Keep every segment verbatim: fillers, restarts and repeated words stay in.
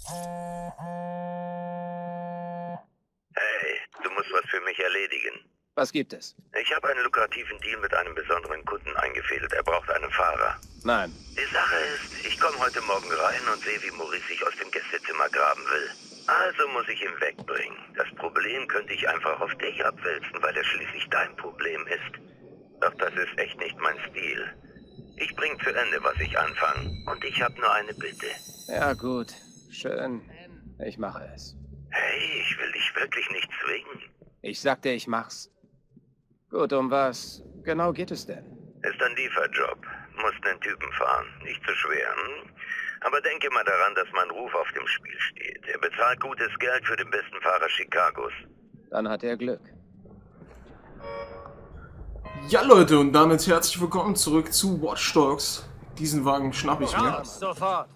Hey, du musst was für mich erledigen. Was gibt es? Ich habe einen lukrativen Deal mit einem besonderen Kunden eingefädelt. Er braucht einen Fahrer. Nein. Die Sache ist, ich komme heute Morgen rein und sehe, wie Maurice sich aus dem Gästezimmer graben will. Also muss ich ihn wegbringen. Das Problem könnte ich einfach auf dich abwälzen, weil er schließlich dein Problem ist. Doch das ist echt nicht mein Stil. Ich bring zu Ende, was ich anfange. Und ich habe nur eine Bitte. Ja gut, schön. Ich mache es. Hey, ich will dich wirklich nicht zwingen. Ich sagte, ich mach's. Gut, um was genau geht es denn? Ist ein Lieferjob. Musst einen Typen fahren. Nicht zu schwer, hm? Aber denke mal daran, dass mein Ruf auf dem Spiel steht. Er bezahlt gutes Geld für den besten Fahrer Chicagos. Dann hat er Glück. Ja Leute, und damit herzlich willkommen zurück zu Watch Dogs. Diesen Wagen schnapp ich mir. Ja, sofort.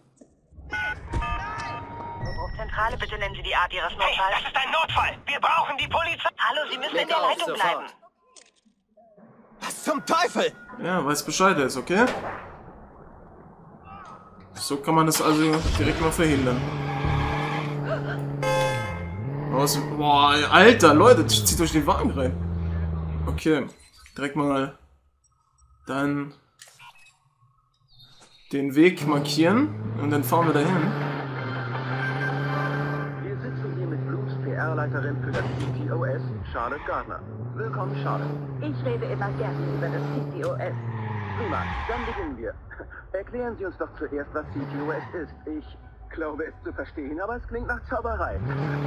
Zentrale, bitte nennen Sie die Art Ihres Notfalls. Hey, das ist ein Notfall! Wir brauchen die Polizei! Hallo, Sie müssen Leg in der auf, Leitung sofort. bleiben. Was zum Teufel? Ja, weiß Bescheid ist, okay? So kann man das also direkt mal verhindern. Was? Boah, Alter, Leute, zieht euch den Wagen rein. Okay, direkt mal dann den Weg markieren und dann fahren wir dahin. Wir sitzen hier mit Blues P R-Leiterin für das C T O S, Charlotte Gardner. Willkommen, Charlotte. Ich rede immer gerne über das C T O S. Prima, dann beginnen wir. Erklären Sie uns doch zuerst, was C T O S ist. Ich glaube es zu verstehen, aber es klingt nach Zauberei.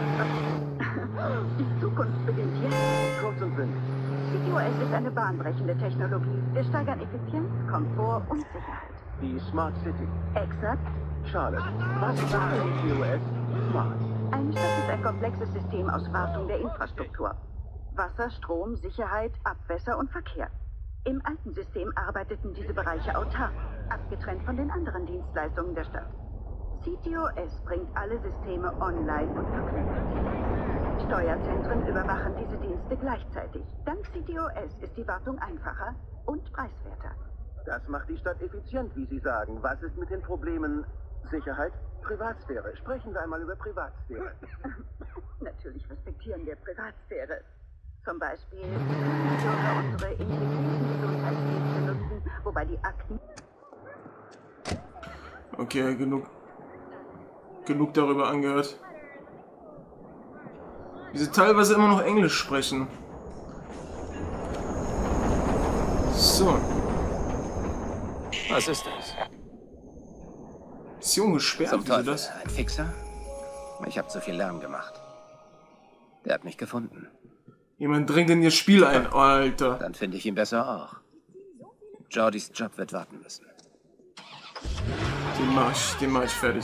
Die Zukunft beginnt jetzt. Kurz und bündig. C T O S ist eine bahnbrechende Technologie. Wir steigern Effizienz, Komfort und Sicherheit. Die Smart City. Exakt. Charlotte, was ist C T O S? Smart. Eine Stadt ist ein komplexes System aus Wartung der Infrastruktur. Wasser, Strom, Sicherheit, Abwässer und Verkehr. Im alten System arbeiteten diese Bereiche autark, abgetrennt von den anderen Dienstleistungen der Stadt. C T O S bringt alle Systeme online und verknüpft. Steuerzentren überwachen diese Dienste gleichzeitig. Dank C T O S ist die Wartung einfacher und preiswerter. Das macht die Stadt effizient, wie Sie sagen. Was ist mit den Problemen Sicherheit, Privatsphäre? Sprechen wir einmal über Privatsphäre. Natürlich respektieren wir Privatsphäre. Zum Beispiel können die Bürger unsere integrierten Gesundheitsdienste nutzen, wobei die Akten... Okay, genug. Genug darüber angehört. Wie sie teilweise immer noch Englisch sprechen. So. Was ist das? Mission gesperrt, Zum wieso Teufel, das? ein Fixer? Ich habe zu viel Lärm gemacht. Der hat mich gefunden. Jemand dringt in ihr Spiel ein, Alter. Dann finde ich ihn besser auch. Jordys Job wird warten müssen. Den mach ich, den mach ich fertig.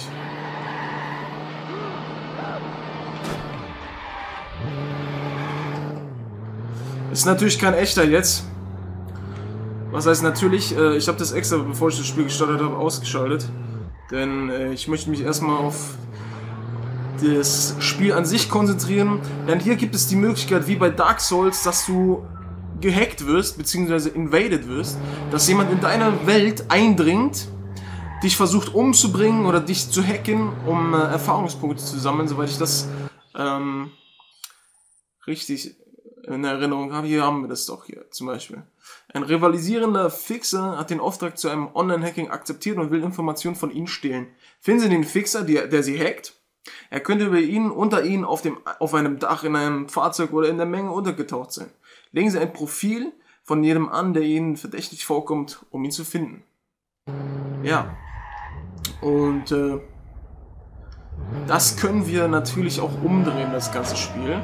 Ist natürlich kein echter jetzt. Was heißt natürlich, äh, ich habe das extra, bevor ich das Spiel gestartet habe, ausgeschaltet. Denn äh, ich möchte mich erstmal auf das Spiel an sich konzentrieren. Denn hier gibt es die Möglichkeit, wie bei Dark Souls, dass du gehackt wirst, beziehungsweise invaded wirst. Dass jemand in deine Welt eindringt, dich versucht umzubringen oder dich zu hacken, um äh, Erfahrungspunkte zu sammeln, soweit ich das ähm, richtig in Erinnerung habe. Hier haben wir das doch hier zum Beispiel. Ein rivalisierender Fixer hat den Auftrag zu einem Online-Hacking akzeptiert und will Informationen von Ihnen stehlen. Finden Sie den Fixer, der, der Sie hackt. Er könnte über Ihnen, unter Ihnen, auf, dem, auf einem Dach, in einem Fahrzeug oder in der Menge untergetaucht sein. Legen Sie ein Profil von jedem an, der Ihnen verdächtig vorkommt, um ihn zu finden. Ja. Und äh, das können wir natürlich auch umdrehen, das ganze Spiel.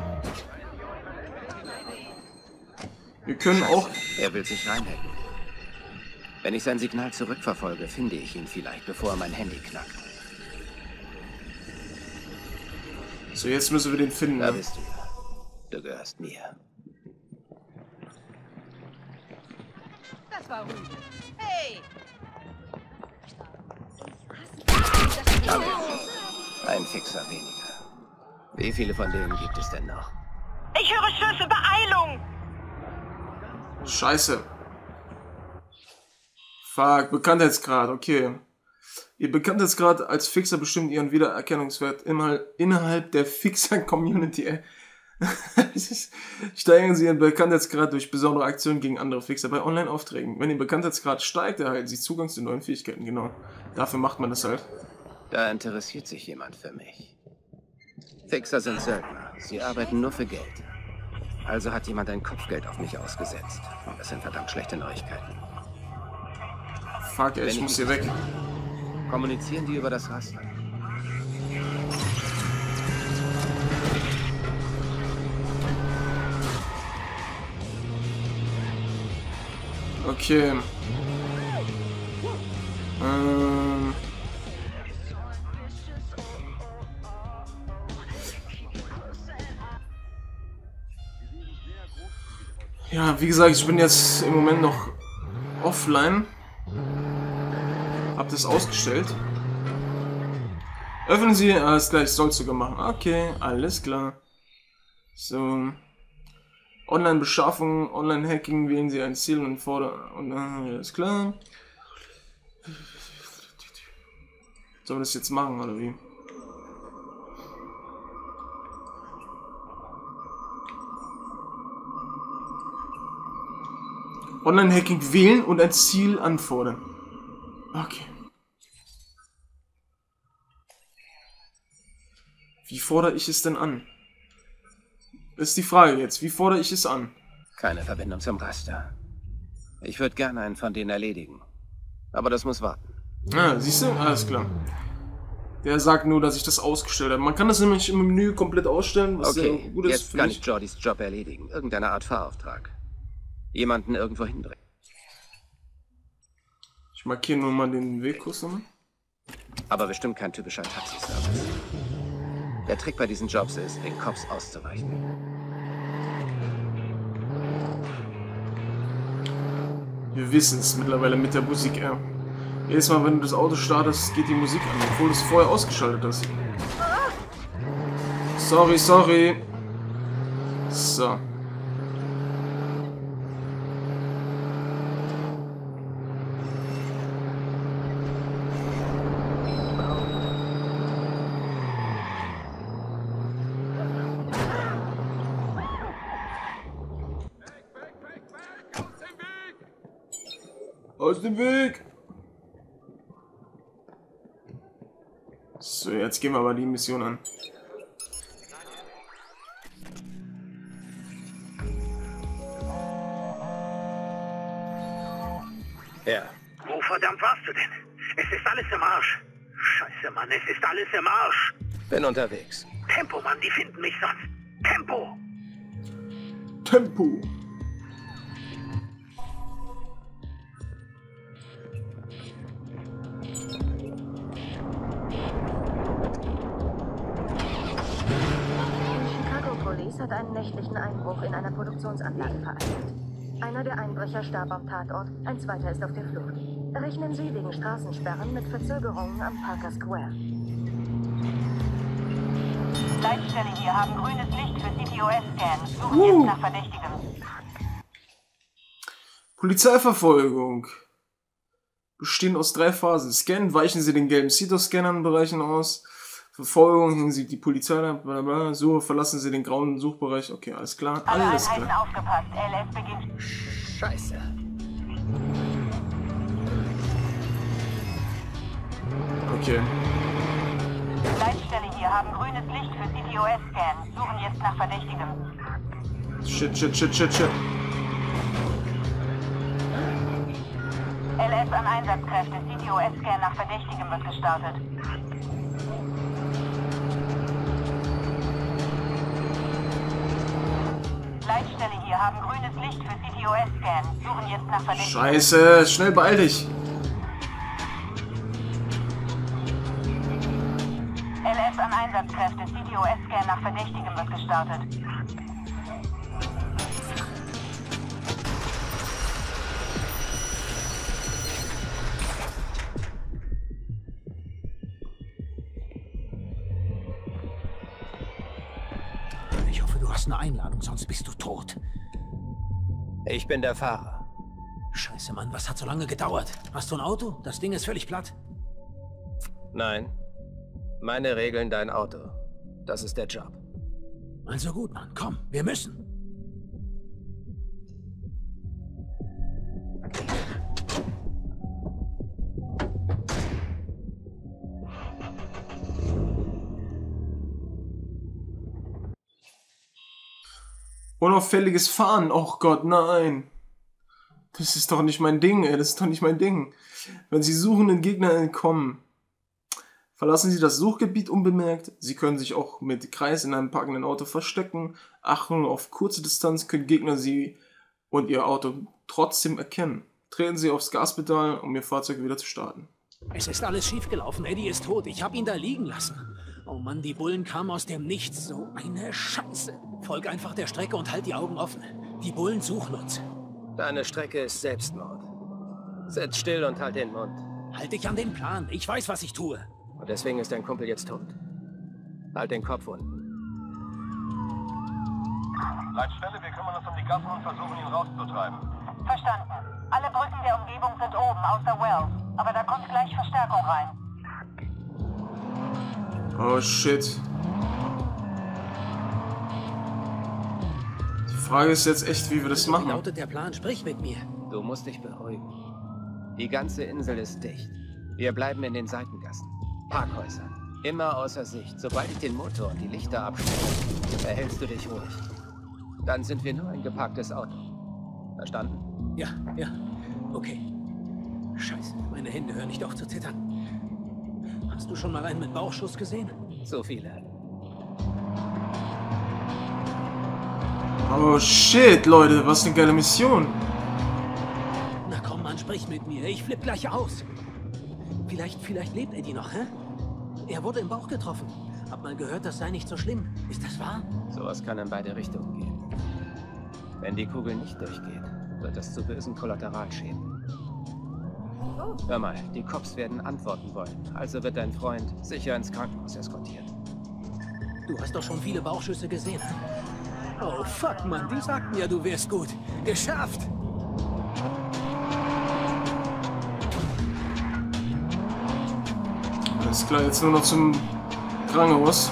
Wir können auch... Er will sich reinhacken. Wenn ich sein Signal zurückverfolge, finde ich ihn vielleicht, bevor er mein Handy knackt. So, jetzt müssen wir den finden. Da Ne? bist du. Du gehörst mir. Das war Rüde. Hey! Ein Fixer weniger. Wie viele von denen gibt es denn noch? Ich höre Schüsse, Beeilung! Scheiße. Fuck, Bekanntheitsgrad, okay. Ihr Bekanntheitsgrad als Fixer bestimmt ihren Wiedererkennungswert innerhalb der Fixer-Community. Steigern Sie Ihren Bekanntheitsgrad durch besondere Aktionen gegen andere Fixer bei Online-Aufträgen. Wenn Ihr Bekanntheitsgrad steigt, erhalten Sie Zugang zu neuen Fähigkeiten. Genau. Dafür macht man das halt. Da interessiert sich jemand für mich. Fixer sind Söldner. Sie arbeiten nur für Geld. Also hat jemand ein Kopfgeld auf mich ausgesetzt. Und das sind verdammt schlechte Neuigkeiten. Fuck, ey, ich muss hier weg. Kommunizieren die über das Raster? Okay. Ähm. Ja, wie gesagt, ich bin jetzt im Moment noch offline. Hab das ausgestellt. Öffnen Sie, alles klar, ich soll es sogar machen. Okay, alles klar. So. Online-Beschaffung, Online-Hacking, wählen Sie ein Ziel und fordern. Und äh, alles klar. Sollen wir das jetzt machen, oder wie? Online-Hacking wählen und ein Ziel anfordern. Okay. Wie fordere ich es denn an? Das ist die Frage jetzt. Wie fordere ich es an? Keine Verbindung zum Raster. Ich würde gerne einen von denen erledigen. Aber das muss warten. Ah, siehst du? Alles klar. Der sagt nur, dass ich das ausgestellt habe. Man kann das nämlich im Menü komplett ausstellen, was okay, sehr gut ist. Jetzt kann ich Jordys Job erledigen. Irgendeine Art Fahrauftrag. Jemanden irgendwo hindrehen. Ich markiere nur mal den Weg kurz nochmal. Aber bestimmt kein typischer Taxiservice. Der Trick bei diesen Jobs ist, den Cops auszuweichen. Wir wissen es mittlerweile mit der Musik, ja. Jedes Mal, wenn du das Auto startest, geht die Musik an, obwohl du es vorher ausgeschaltet hast. Sorry, sorry. So. Aus dem Weg! So, jetzt gehen wir aber die Mission an. Ja. Wo verdammt warst du denn? Es ist alles im Arsch. Scheiße, Mann, es ist alles im Arsch. Bin unterwegs. Tempo, Mann, die finden mich sonst. Tempo! Tempo! Police hat einen nächtlichen Einbruch in einer Produktionsanlage vereitelt. Einer der Einbrecher starb am Tatort, ein zweiter ist auf der Flucht. Rechnen Sie wegen Straßensperren mit Verzögerungen am Parker Square. Leitstelle hier haben grünes Licht für C T O S-Scan. Suchen uh. jetzt nach Verdächtigem. Polizeiverfolgung. Bestehen aus drei Phasen. Scan, weichen Sie den gelben C T O S-Scannern-Bereichen aus. Verfolgung, hängen Sie die Polizei ab, bla bla, Suche, verlassen Sie den grauen Suchbereich. Okay, alles klar, Alle alles Einheiten klar. aufgepasst. L S beginnt. Scheiße. Okay. Leitstelle hier haben grünes Licht für C T O S-Scan. Suchen jetzt nach Verdächtigem. Shit, shit, shit, shit, shit. L S an Einsatzkräfte. C T O S-Scan nach Verdächtigem wird gestartet. Leitstelle hier haben grünes Licht für C T O S-Scan. Suchen jetzt nach Verdächtigem. Scheiße, schnell beeil dich. L S an Einsatzkräfte. C T O S-Scan nach Verdächtigem wird gestartet. Ich hoffe, du hast eine Einladung, sonst bist du tot. Ich bin der Fahrer. Scheiße, Mann, was hat so lange gedauert? Hast du ein Auto? Das Ding ist völlig platt. Nein. Meine Regeln, dein Auto. Das ist der Job. Also gut, Mann, komm, wir müssen. Unauffälliges Fahren, oh Gott, nein. Das ist doch nicht mein Ding, ey, das ist doch nicht mein Ding. Wenn Sie suchenden Gegnern entkommen, verlassen Sie das Suchgebiet unbemerkt. Sie können sich auch mit Kreis in einem parkenden Auto verstecken. Achtung, auf kurze Distanz können Gegner Sie und Ihr Auto trotzdem erkennen. Treten Sie aufs Gaspedal, um Ihr Fahrzeug wieder zu starten. Es ist alles schiefgelaufen. Eddie ist tot. Ich habe ihn da liegen lassen. Oh Mann, die Bullen kamen aus dem Nichts. So eine Scheiße. Folg einfach der Strecke und halt die Augen offen. Die Bullen suchen uns. Deine Strecke ist Selbstmord. Sitz still und halt den Mund. Halt dich an den Plan. Ich weiß, was ich tue. Und deswegen ist dein Kumpel jetzt tot. Halt den Kopf unten. Leitstelle, wir kümmern uns um die Gassen und versuchen, ihn rauszutreiben. Verstanden. Alle Brücken der Umgebung sind oben, außer Wells. Aber da kommt gleich Verstärkung rein. Oh shit. Die Frage ist jetzt echt, wie wir das machen. Wie lautet der Plan? Sprich mit mir. Du musst dich beruhigen. Die ganze Insel ist dicht. Wir bleiben in den Seitengassen. Parkhäuser. Immer außer Sicht. Sobald ich den Motor und die Lichter abstelle, verhältst du dich ruhig. Dann sind wir nur ein geparktes Auto. Verstanden? Ja, ja. Okay. Scheiße, meine Hände hören nicht auf zu zittern. Hast du schon mal einen mit Bauchschuss gesehen? So viele. Oh shit, Leute, was eine geile Mission. Na komm, Mann, sprich mit mir. Ich flipp gleich aus. Vielleicht, vielleicht lebt Eddie noch, hä? Er wurde im Bauch getroffen. Hab mal gehört, das sei nicht so schlimm. Ist das wahr? Sowas kann in beide Richtungen gehen. Wenn die Kugel nicht durchgeht, wird es zu bösen Kollateralschäden. Hör mal, die Cops werden antworten wollen. Also wird dein Freund sicher ins Krankenhaus eskortiert. Du hast doch schon viele Bauchschüsse gesehen. Oh, fuck, Mann. Die sagten ja, du wärst gut. Geschafft! Alles klar, jetzt nur noch zum Krankenhaus.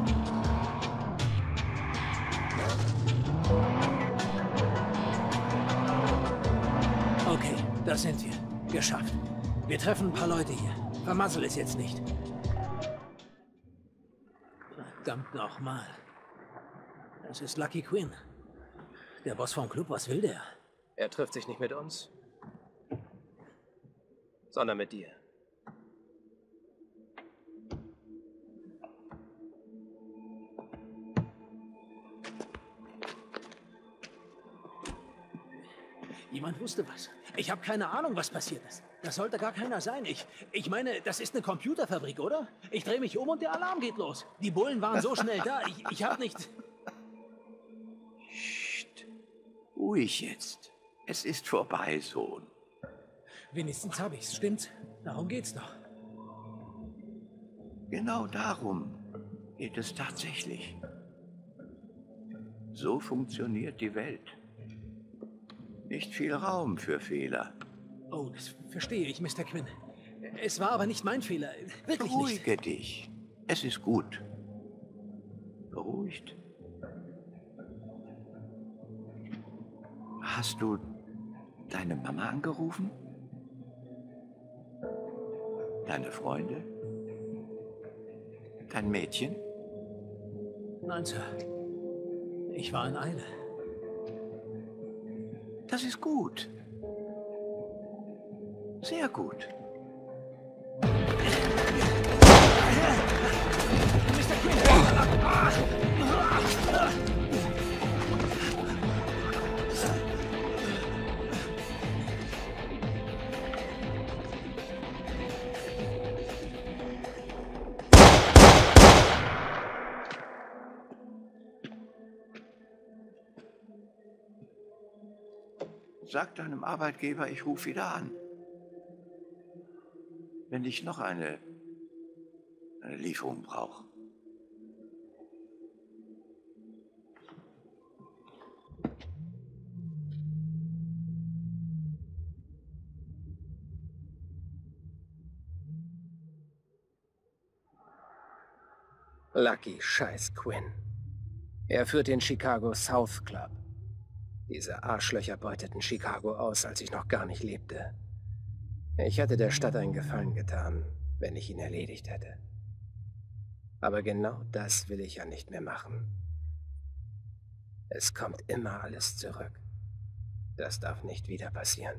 Okay, da sind wir. Geschafft. Wir treffen ein paar Leute hier. Vermassel es jetzt nicht. Verdammt nochmal. Das ist Lucky Quinn. Der Boss vom Club, was will der? Er trifft sich nicht mit uns, sondern mit dir. Jemand wusste was. Ich habe keine Ahnung, was passiert ist. Das sollte gar keiner sein. Ich, ich meine, das ist eine Computerfabrik, oder? Ich drehe mich um und der Alarm geht los. Die Bullen waren so schnell da. Ich, ich habe nicht... Psst. Ruhig jetzt. Es ist vorbei, Sohn. Wenigstens habe ich's, stimmt's? Darum geht's doch. Genau darum geht es tatsächlich. So funktioniert die Welt. Nicht viel Raum für Fehler. Oh, das verstehe ich, Mister Quinn. Es war aber nicht mein Fehler. Wirklich nicht. Beruhige dich. Es ist gut. Beruhigt. Hast du deine Mama angerufen? Deine Freunde? Dein Mädchen? Nein, Sir. Ich war in Eile. Das ist gut. Sehr gut. Mister Quinn! Sag deinem Arbeitgeber, ich rufe wieder an. Wenn ich noch eine, eine Lieferung brauche. Lucky Scheiß Quinn. Er führt den Chicago South Club. Diese Arschlöcher beuteten Chicago aus, als ich noch gar nicht lebte. Ich hätte der Stadt einen Gefallen getan, wenn ich ihn erledigt hätte. Aber genau das will ich ja nicht mehr machen. Es kommt immer alles zurück. Das darf nicht wieder passieren.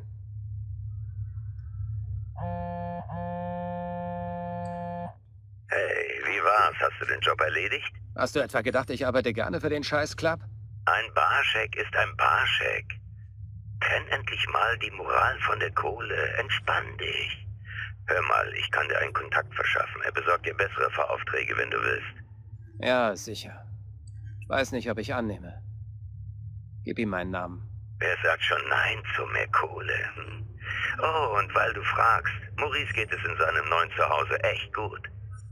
Hey, wie war's? Hast du den Job erledigt? Hast du etwa gedacht, ich arbeite gerne für den Scheiß-Club? Ein Barscheck ist ein Barscheck. Kenn endlich mal die Moral von der Kohle. Entspann dich. Hör mal, ich kann dir einen Kontakt verschaffen. Er besorgt dir bessere Fahraufträge, wenn du willst. Ja, sicher. Weiß nicht, ob ich annehme. Gib ihm meinen Namen. Wer sagt schon Nein zu mehr Kohle? Hm? Oh, und weil du fragst, Maurice geht es in seinem neuen Zuhause echt gut.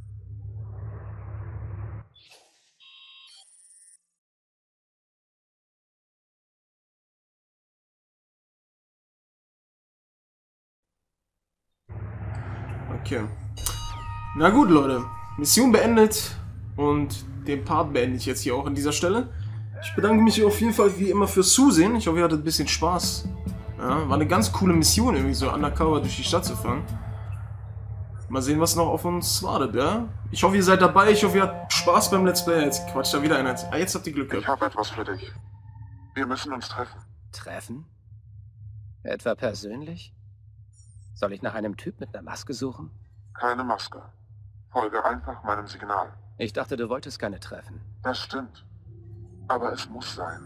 Okay. Na gut, Leute. Mission beendet. Und den Part beende ich jetzt hier auch an dieser Stelle. Ich bedanke mich auf jeden Fall wie immer fürs Zusehen. Ich hoffe, ihr hattet ein bisschen Spaß. Ja, war eine ganz coole Mission, irgendwie so undercover durch die Stadt zu fahren. Mal sehen, was noch auf uns wartet, ja? Ich hoffe, ihr seid dabei. Ich hoffe, ihr habt Spaß beim Let's Play. Jetzt quatscht da wieder einer. Ah, jetzt habt ihr Glück gehabt. Ich habe etwas für dich. Wir müssen uns treffen. Treffen? Etwa persönlich? Soll ich nach einem Typ mit einer Maske suchen? Keine Maske. Folge einfach meinem Signal. Ich dachte, du wolltest keine treffen. Das stimmt. Aber es muss sein.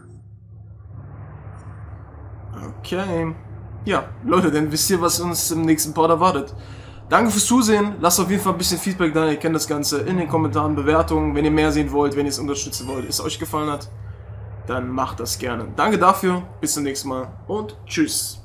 Okay. Ja, Leute, dann wisst ihr, was uns im nächsten Part erwartet. Danke fürs Zusehen. Lasst auf jeden Fall ein bisschen Feedback da. Ihr kennt das Ganze in den Kommentaren, Bewertungen. Wenn ihr mehr sehen wollt, wenn ihr es unterstützen wollt, es euch gefallen hat, dann macht das gerne. Danke dafür. Bis zum nächsten Mal und tschüss.